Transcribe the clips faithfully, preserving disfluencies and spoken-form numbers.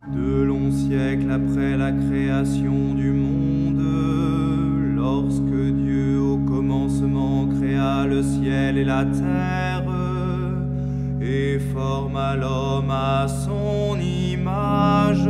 De longs siècles après la création du monde, lorsque Dieu au commencement créa le ciel et la terre, et forma l'homme à son image,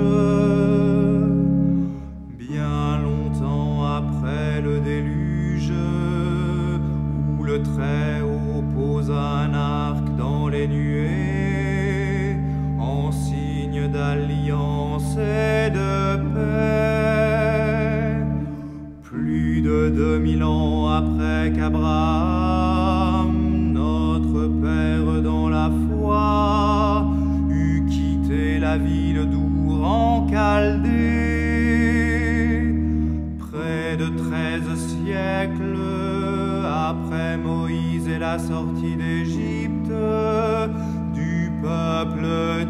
bien longtemps après le déluge, où le Très-Haut posa un arc dans les nuées, en signe d'alliance et de paix. Plus de deux mille ans après qu'Abraham, notre Père dans la foi, eut quitté la ville d'Our en Chaldée, près de treize siècles après Moïse et la sortie d'Égypte du peuple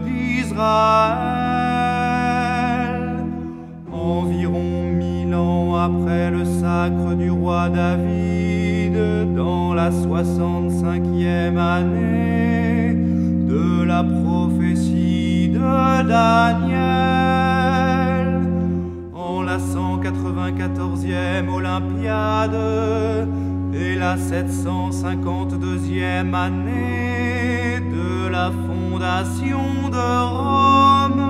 d'Israël, environ mille ans après le sacre du roi David, dans la soixante-cinquième année de la prophétie de Daniel, en la cent quatre-vingt-quatorzième Olympiade et la sept cent cinquante-deuxième année de la fondation de Rome,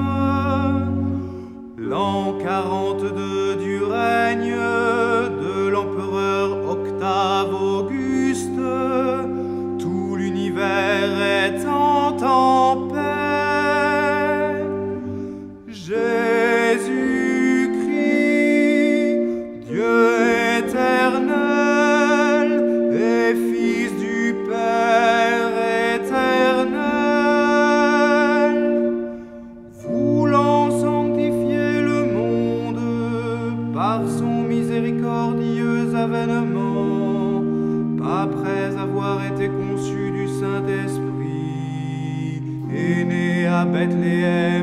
l'an quarante-deux du règne de l'empereur Octave Auguste, tout l'univers étant en paix. Jésus-Christ, Dieu éternel et Fils du Père éternel, voulant sanctifier le monde par son miséricordieux avènement, après avoir été conçu du Saint-Esprit, est né à Bethléem